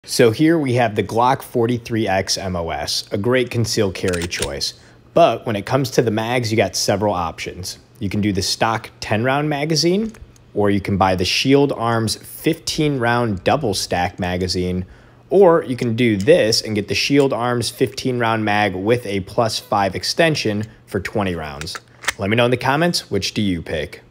So here we have the Glock 43X MOS, a great concealed carry choice. But when it comes to the mags, you got several options. You can do the stock 10-round magazine, or you can buy the Shield Arms 15-round double stack magazine, or you can do this and get the Shield Arms 15-round mag with a +5 extension for 20 rounds. Let me know in the comments, which do you pick?